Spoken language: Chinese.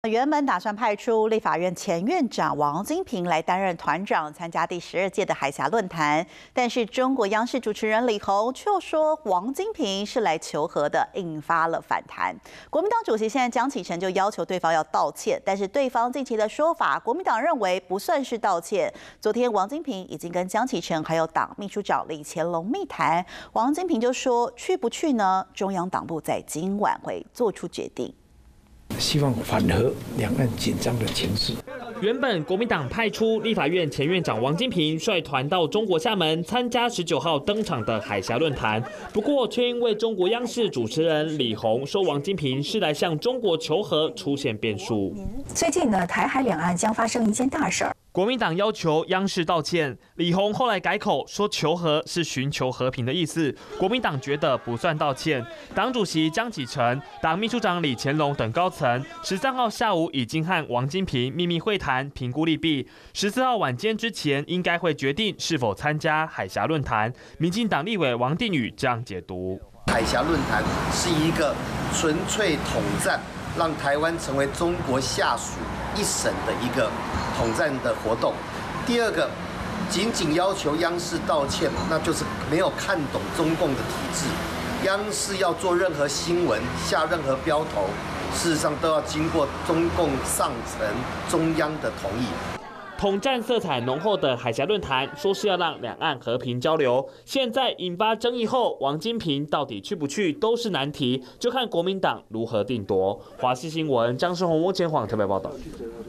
原本打算派出立法院前院长王金平来担任团长，参加第12届的海峡论坛。但是中国央视主持人李红却说王金平是来求和的，引发了反弹。国民党主席现在江启臣就要求对方要道歉，但是对方近期的说法，国民党认为不算是道歉。昨天王金平已经跟江启臣还有党秘书长李乾龙密谈，王金平就说去不去呢？中央党部在今晚会做出决定。 希望缓和两岸紧张的情势。 原本国民党派出立法院前院长王金平率团到中国厦门参加19号登场的海峡论坛，不过却因为中国央视主持人李红说王金平是来向中国求和，出现变数。 最近呢，台海两岸将发生一件大事儿。 国民党要求央视道歉，李红后来改口说求和是寻求和平的意思，国民党觉得不算道歉。党主席江启臣、党秘书长李乾龙等高层13号下午已经和王金平秘密会谈，评估利弊。14号晚间之前应该会决定是否参加海峡论坛。民进党立委王定宇这样解读： 海峡论坛是一个纯粹统战，让台湾成为中国下属一省的一个统战的活动。第二个，仅仅要求央视道歉，那就是没有看懂中共的体制。央视要做任何新闻、下任何标头，事实上都要经过中共上层中央的同意。 统战色彩浓厚的海峡论坛，说是要让两岸和平交流，现在引发争议后，王金平到底去不去都是难题，就看国民党如何定夺。华视新闻张世宏、翁前晃特别报道。